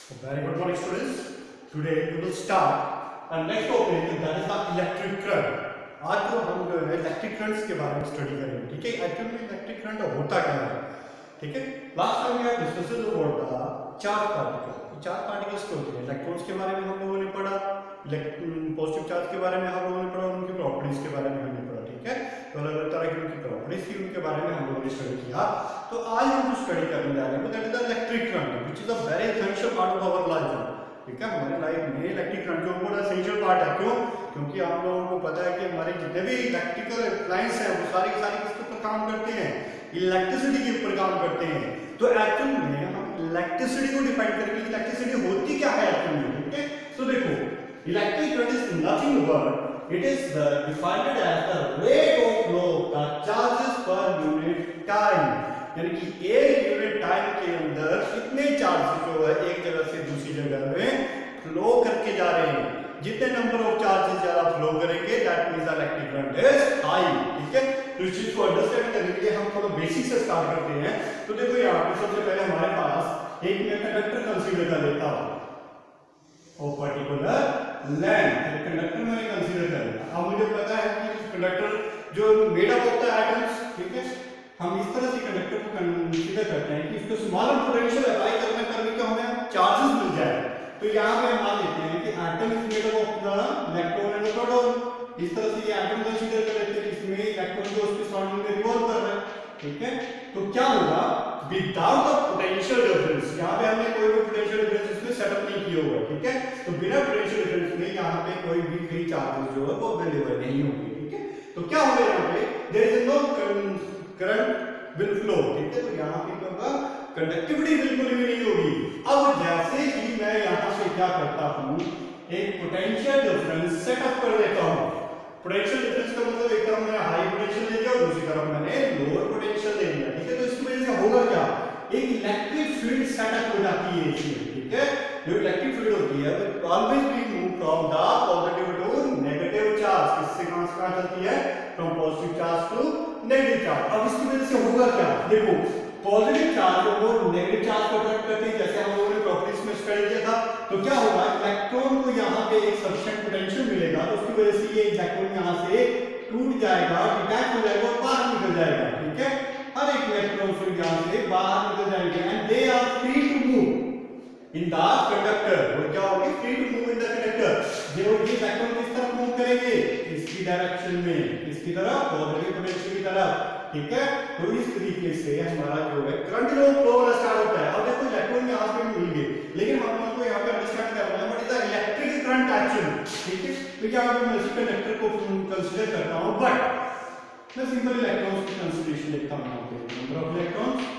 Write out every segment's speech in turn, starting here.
Very good morning, students. Today we will start our next topic, that is the electric current. आज तो हम जो है electric currents के बारे में स्टडी करेंगे, ठीक है। एक्चुअली में इलेक्ट्रिक करंट होता क्या है, ठीक है। Last time we have discussed about the charge particle. Charge particles क्या होते हैं? इलेक्ट्रॉन्स के बारे में हम लोगों ने पढ़ा, पॉजिटिव चार्ज के बारे में हम लोगों ने पढ़ा, उनकी प्रॉपर्टीज के बारे में हमने पढ़ा, ठीक है। तो अलग अलग तरह की उनकी प्रॉपर्टीज थी, उनके बारे में हम लोगों ने स्टडी किया। तो आज हम जो स्टडी करने जा रहे हैं that is the electric current, which is a very essential part of our life, ठीक है। हमारे लाइफ में इलेक्ट्रिक करंट जो बहुत एसेंशियल पार्ट है। क्यों? क्योंकि आप लोगों को पता है कि हमारे जितने भी इलेक्ट्रिकल अप्लायंस हैं वो सारे के सारे किसके ऊपर काम करते हैं? इलेक्ट्रिसिटी के ऊपर काम करते हैं। तो एक्चुअल में हम इलेक्ट्रिसिटी को डिफाइन करेंगे, इलेक्ट्रिसिटी होती क्या है एक्चुअल में, ठीक है। तो देखो, electric current is nothing but it is defined as the rate of flow of the charges per unit time, यानी कि एक यूनिट टाइम के अंदर कितने चार्जेस जो है एक जगह से दूसरी जगह में फ्लो करके जा रहे हैं। जितने नंबर ऑफ चार्जेस ज्यादा फ्लो करेंगे that means electric current is high, ठीक है। तो इस चीज को अंडरस्टैंड करने के लिए हम थोड़ा बेसिक से स्टार्ट करते हैं। तो देखो यहाँ पे सबसे पहले हमारे पास एक मैं कंडक्टर कंसीडर कर लेता हूं और पर्टिकुलर लेंथ कंडक्टर मैंने कंसीडर कर लिया। अब मुझे पता है कि कंडक्टर जो मेड अप होता है एटम्स, ठीक है। हम इस तरह से कंडक्टर को कंसीडर करते हैं कि इसको स्मॉलर पोटेंशियल अप्लाई करने पर भी तो हमें चार्जेस मिल जाए। तो यहाँ पे हम मान लेते हैं कि atom is made up of the electron and proton. इस तरह से ये एटम कंसीडर कर लेते हैं, इसमें इलेक्ट्रॉन जो उसके सराउंडिंग में रिवॉल्व कर रहा है, ठीक है। तो क्या होगा, विदाउट द पोटेंशियल डिफरेंस, यहाँ पे हमने कोई भी पोटेंशियल डिफरेंस इसमें सेटअप नहीं किया हुआ है, ठीक है। तो बिना पोटेंशियल डिफरेंस में यहाँ पे कोई भी फ्री चार्जेस जो है वो अवेलेबल नहीं होंगे, ठीक है। तो क्या होगा यहाँ पे, there is no current will flow, ठीक है। तो यहाँ पे क्या होगा, कंडक्टिविटी बिल्कुल भी नहीं होगी। अब जैसे ही मैं यहाँ से क्या करता हूँ, एक पोटेंशियल डिफरेंस सेटअप कर देता हूँ। पोटेंशियल डिफरेंस का मतलब एक तरफ मैंने हाई पोटेंशियल ले लिया और दूसरी तरफ मैंने लोअर पोटेंशियल ले लिया, ठीक है। तो इसकी वजह से होगा क्या, एक इलेक्ट्रिक फील्ड सेटअप हो जाती है इसमें, ठीक है। जो इलेक्ट्रिक फील्ड होती है वो always be move from the positive to negative charge. किससे कहां चलती है? From positive charge to negative charge. अब इसकी वजह से होगा क्या, देखो, पॉजिटिव चार्ज और नेगेटिव चार्ज को अट्रैक्ट करते हैं, जैसे हम लोगों ने प्रॉपर्टीज में स्टडी किया था। तो क्या होगा, इलेक्ट्रॉन को यहाँ पे एक सफिशिएंट पोटेंशियल मिलेगा, तो उसकी वजह से ये इलेक्ट्रॉन यहाँ से टूट जाएगा, डिटैच हो जाएगा और बाहर निकल जाएगा, ठीक है। हर एक इलेक्ट्रॉन फिर यहाँ से बाहर निकल जाएंगे and they are free to move in the conductor. और क्या होगी, free to move in the conductor. जो ये इलेक्ट्रॉन किस तरफ मूव करेंगे, इसकी डायरेक्शन में, किसकी तरफ, पॉजिटिव पोटेंशियल की तरफ, ठीक है। तो इस तरीके से हमारा जो है करंट जो फ्लो स्टार्ट होता है। अब देखो इलेक्ट्रॉन यहाँ पे मिल गए, लेकिन हम लोगों को यहाँ पे अंडरस्टैंड करना है what is the electric current actually, ठीक है। तो यहाँ पे मैं इस कंडक्टर को कंसीडर करता हूँ, बट मैं सिंपल इलेक्ट्रॉन्स की कंसीडरेशन लेता हूँ, नंबर ऑफ इलेक्ट्रॉन्स,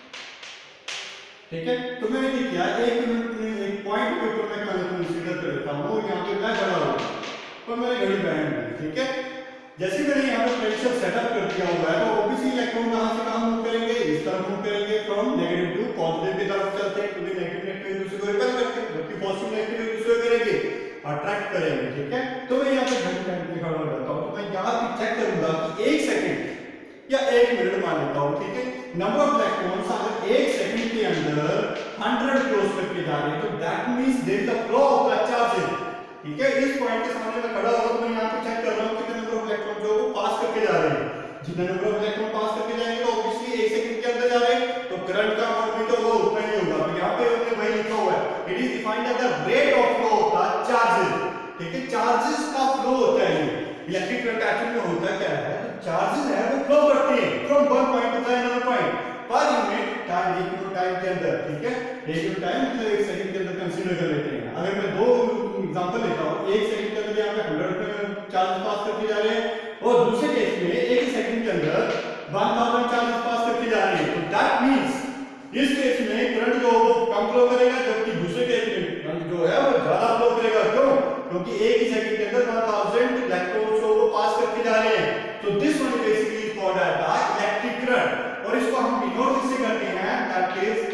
ठीक है। तो मैंने क्या किया, एक पॉइंट के ऊपर मैं कंसीडर कर लेता हूँ, यहाँ पे मैं खड़ा हूँ और मैंने घड़ी पहन ली, ठीक है। जैसे मैंने यहाँ पे पोटेंशियल सेटअप कर दिया हुआ है, तो ऑब्वियसली इलेक्ट्रॉन कहां से कहां मूव करेंगे, इस तरफ मूव करेंगे, फ्रॉम नेगेटिव टू पॉजिटिव की तरफ चलते हैं, क्योंकि नेगेटिव एक दूसरे को रिपेल करते हैं, जबकि पॉजिटिव नेगेटिव एक दूसरे को करेंगे, अट्रैक्ट करेंगे, ठीक है। तो मैं यहाँ पे घड़ी पहन के खड़ा हो जाता हूँ। तो मैं यहाँ पे चेक करूंगा कि 1 सेकंड या 1 मिनट मान लेता हूँ, ठीक है। नंबर ऑफ इलेक्ट्रॉन्स अगर 1 सेकंड के अंदर 100 क्रॉस करके जा रहे हैं, तो that means there is the flow of the charges, ठीक है। इस पॉइंट के सामने मैं खड़ा हूं, तो मैं यहाँ पे चेक कर रहा हूँ कितने नंबर ऑफ इलेक्ट्रॉन जो पास करके जा रहे हैं। जितने नंबर ऑफ इलेक्ट्रॉन पास करके जाएंगे तो ऑब्वियसली 1 सेकंड के अंदर जा रहे हैं, तो करंट का अमाउंट भी तो वो उतना ही होगा। तो यहाँ पे हमने वही लिखा हुआ है, it is defined as the rate of flow of the charges, ठीक है। चार्जेस का फ्लो होता है। इलेक्ट्रिक करंट एक्चुअली में होता क्या है, चार्जेस है वो फ्लो करते हैं from one point to another point per unit time, एक यूनिट टाइम के अंदर, ठीक है। एक यूनिट टाइम मतलब 1 सेकंड के अंदर कंसीडर कर लेते हैं। अगर मैं दो एग्जांपल लेता हूं, 1 सेकंड के अंदर यहाँ पे 100 चार्ज पास करके जा रहे हैं और दूसरे केस में 1 सेकंड के अंदर 1000 चार्ज पास करके जा रहे हैं। तो दैट मींस इस केस में करंट जो वो कम फ्लो करेगा, जबकि दूसरे केस में करंट जो है वो ज्यादा फ्लो करेगा। क्यों? क्योंकि 1 ही सेकंड के अंदर 1000 इलेक्ट्रॉन्स को वो पास करके जा रहे हैं। तो this one basically is called as the electric current. और इसको हम डिनोट किससे करते हैं, दैट इज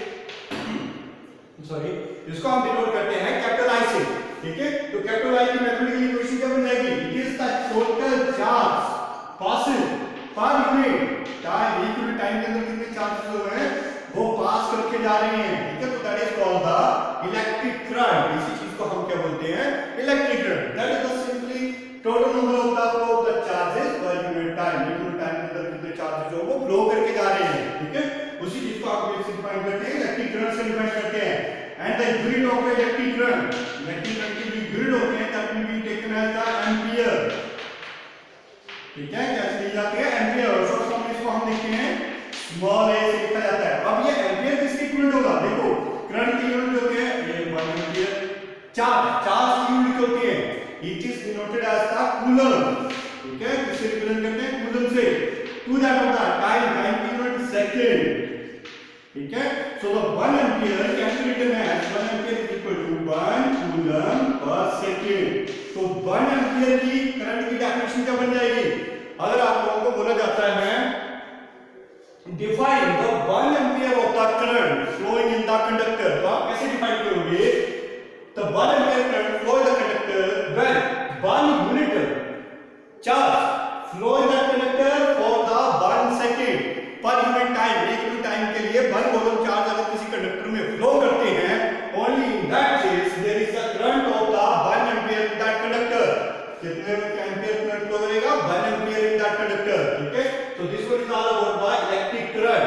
सॉरी, इसको हम डिनोट करते हैं कैपिटल आई से, ठीक है। तो कैपिटल आई की मैथमेटिकल इक्वेशन क्या बनेगी, it is the total charge passing per unit time. एक यूनिट टाइम के अंदर कितने चार्जेस हो रहे हैं वो पास करके जा रहे हैं, ठीक है। तो that is called the electric current, इसी चीज को हम क्या बोलते हैं, electric current. That is the simply total number of the flow of the charges per unit time, unit time के अंदर कितने चार्जेस जो वो फ्लो करके जा रहे हैं, ठीक है। उसी चीज को आप डिफाइन करते हैं, इलेक्ट्रिक करंट से डिफाइन करते हैं। And the unit of electric current, electric current की जो यूनिट होती है that will be taken as the ampere, ठीक है। कैसे ली जाती है, एम्पियर। और शॉर्ट फॉर्म में इसको हम लिखते हैं स्मॉल a से लिखा जाता है। अब ये एम्पियर किसके इक्विवेलेंट होगा, देखो करंट की यूनिट होती है ये 1 एम्पियर, चार्ज की यूनिट होती है, it is denoted as the coulomb, ठीक है। किससे रिप्रेजेंट करते हैं, कूलम से। टू दैट होता है टाइम की यूनिट सेकंड, ठीक है। So the 1 ampere can be written as 1 ampere is equal to 1 coulomb per second. तो 1 एम्पियर की करंट की डेफिनेशन क्या बन जाएगी, अगर आप लोगों को बोला जाता है define the 1 ampere of the current flowing in the conductor, तो आप कैसे डिफाइन करोगे, the 1 ampere current flow in the conductor when 1 unit charge flow in the conductor for the 1 second per unit time, एक unit time के लिए 1 coulomb charge अगर किसी conductor में फ्लो करते हैं, only in that case there is the current of the 1 ampere in that conductor. कितने ampere current flow करेगा, 1 एम्पियर इन दैट कंडक्टर, ठीक है। तो this one is all about the electric current.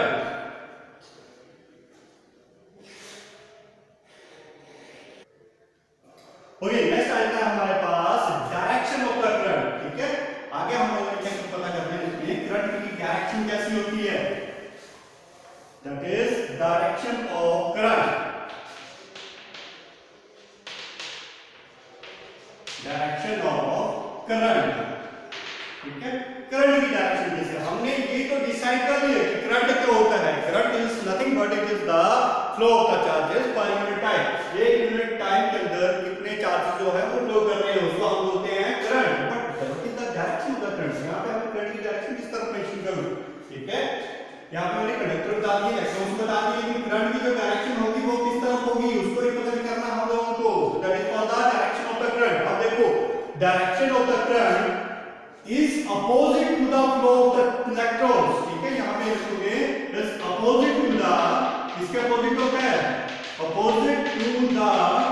Okay, next आता है हमारे पास direction of the current, ठीक है। आगे हम लोग क्या पता करते हैं, इसमें करंट की डायरेक्शन कैसी होती है, that is direction of current, direction of current, ठीक है। करंट की डायरेक्शन जैसे हमने ये तो डिसाइड कर लिया कि करंट क्या होता है, current is nothing but it is the flow of the charges per unit time, एक यूनिट टाइम के अंदर कितने चार्जेस जो है वो फ्लो कर रहे हैं उसको हम बोलते हैं current. But what is the direction of the current, यहां पे हमें करंट की डायरेक्शन किस तरफ मेंशन करूं, ठीक है। यहां पे मैंने कंडक्टर बता दिया, इलेक्ट्रॉन्स बता दिए कि करंट की जो डायरेक्शन होगी वो किस तरफ होगी, उसको रिप्रेजेंट करना हम लोगों को, that is called the direction of the current. अब देखो direction of the current is opposite to the flow of the electrons, ठीक है। यहां पे लिखोगे is opposite to the, इसके अपोजिट होता है opposite to the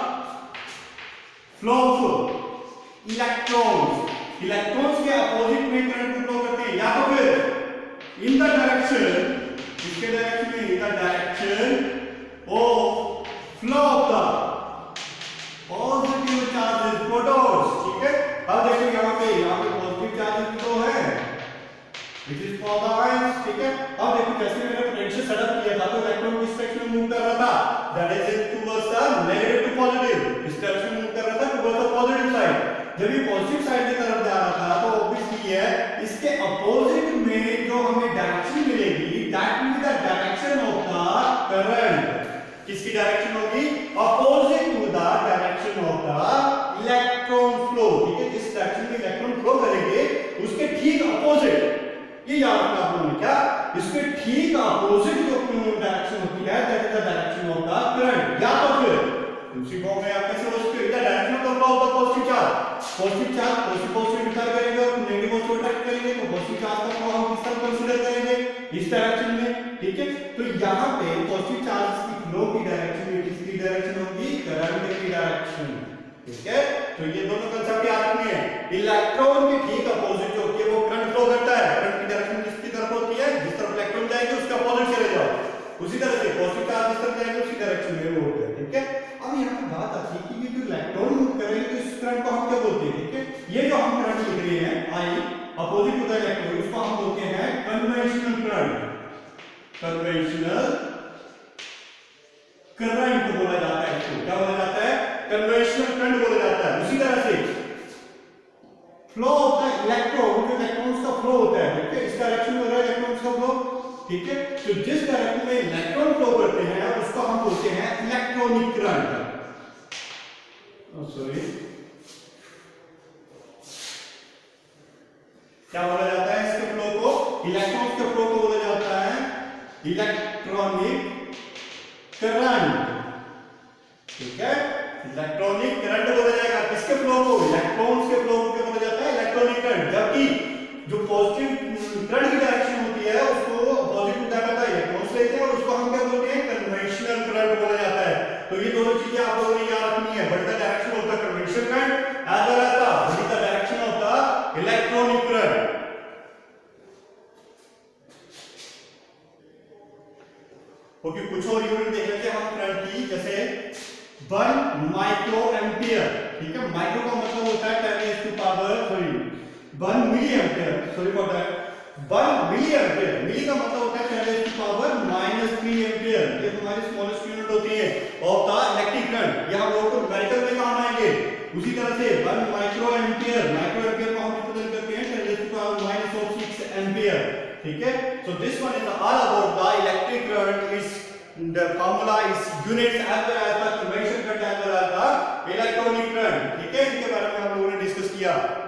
flow of electrons, electrons के अपोजिट में करंट फ्लो करते हैं, या तो फिर in the direction, इसके डायरेक्शन में in the direction of flow of the positive charges protons, ठीक है। अब देखो यहां पे पॉजिटिव चार्जेस तो है which is for the ions, ठीक है। अब देखो जैसे मैंने पोटेंशियल सेटअप किया था तो इलेक्ट्रॉन किस डायरेक्शन में मूव कर रहा था, that is towards the negative to positive, इस डायरेक्शन में मूव कर रहा था टुवर्ड्स द पॉजिटिव साइड। जब ये पॉजिटिव साइड की तरफ जा रहा था तो ऑब्वियसली है इसके अपोजिट में जो हमें डायरेक्शन मिलेगी that will be the direction of the current, किसकी डायरेक्शन होगी, opposite to the direction of the electron flow, ठीक है। जिस डायरेक्शन में इलेक्ट्रॉन फ्लो करेंगे उसके ठीक अपोजिट, ये याद रखना आप लोगों ने, क्या इसके ठीक अपोजिट जो डायरेक्शन होती है that is the direction of the current. या तो फिर दूसरी फॉर्म में आप कैसे हो सकते हो, the direction of the flow of the positive charge positive enter करेंगे और नेगेटिव को अट्रैक्ट करेंगे, तो पॉजिटिव चार्ज का फ्लो हम किस तरह कंसीडर करेंगे, इस डायरेक्शन में, ठीक है। तो यहां पे पॉजिटिव चार्ज की फ्लो की डायरेक्शन में किसकी डायरेक्शन होगी, करंट की डायरेक्शन, ठीक है। तो ये दोनों कंसेप्ट याद रखने हैं। इलेक्ट्रॉन के ठीक अपोजिट जो होती है वो करंट फ्लो करता है, करंट की डायरेक्शन किसकी तरफ होती है, जिस तरफ इलेक्ट्रॉन जाएंगे उसके अपोजिट चले जाओ, उसी तरह से पॉजिटिव चार्ज जिस तरफ जाएंगे उसी डायरेक्शन में वो होता है, ठीक है। अब यहां पे बात आती है कि ये जो इलेक्ट्रॉन मूव करेंगे तो इस करंट को हम क्या बोलते हैं, ठीक है। ये जो हम करंट लिख रहे हैं I opposite to the electron उसको हम बोलते हैं कन्वेंशनल करंट, कन्वेंशनल करंट बोला जाता है, इसको क्या बोला जाता है, कन्वेंशनल करंट बोला जाता है। उसी तरह से फ्लो ऑफ द इलेक्ट्रॉन, जो इलेक्ट्रॉन्स का फ्लो होता है, ठीक है, इस डायरेक्शन में हो रहा है इलेक्ट्रॉन्स का फ्लो, ठीक है। तो जिस डायरेक्शन में इलेक्ट्रॉन फ्लो करते हैं उसको हम बोलते हैं इलेक्ट्रॉनिक करंट, सॉरी क्या बोला जाता है इसके फ्लो को, इलेक्ट्रॉन्स के फ्लो को बोला जाता है इलेक्ट्रॉनिक करंट, ठीक है। इलेक्ट्रॉनिक करंट बोला जाएगा किसके फ्लो को, इलेक्ट्रॉन्स के फ्लो को बोला जाता है इलेक्ट्रॉनिक करंट। जबकि जो पॉजिटिव करंट की डायरेक्शन होती है उसको पॉजिटिव डायरेक्शन इलेक्ट्रॉन्स लेते हैं और उसको हम क्या बोलते हैं, कन्वेंशनल करंट बोला जाता है। तो ये दोनों चीजें आप लोगों ने याद रखनी है। What is the direction of the convention current as well as the what is the direction of the electronic current. Okay, कुछ और यूनिट देख लेते हैं हम करंट की, जैसे 1 माइक्रो एम्पियर। ठीक है, माइक्रो का मतलब होता है 10 raised to power 1 milli ampere, sorry for that 1 milli ampere. Milli का मतलब होता है 10 raised to power -3 एम्पियर। ये हमारी स्मॉलेस्ट यूनिट होती है ऑफ द इलेक्ट्रिक करंट। ये हम लोगों को न्यूमेरिकल में काम आएंगे। उसी तरह से 1 माइक्रो एम्पियर, माइक्रो एम्पियर को हम रिप्रेजेंट करते हैं 10 raised to power -6 एम्पियर। ठीक है, so this one is all about the electric current. Is the formula is units as well as the convention current as well as the electronic current. ठीक है, इनके बारे में हम लोगों ने डिस्कस किया।